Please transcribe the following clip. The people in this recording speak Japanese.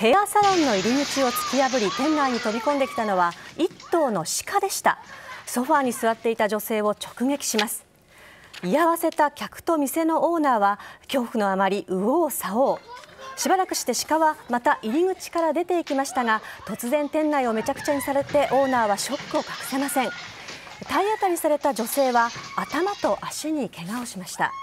ヘアサロンの入り口を突き破り店内に飛び込んできたのは一頭の鹿でした。ソファーに座っていた女性を直撃します。居合わせた客と店のオーナーは恐怖のあまり右往左往。しばらくして鹿はまた入り口から出ていきましたが、突然店内をめちゃくちゃにされてオーナーはショックを隠せません。体当たりされた女性は頭と足に怪我をしました。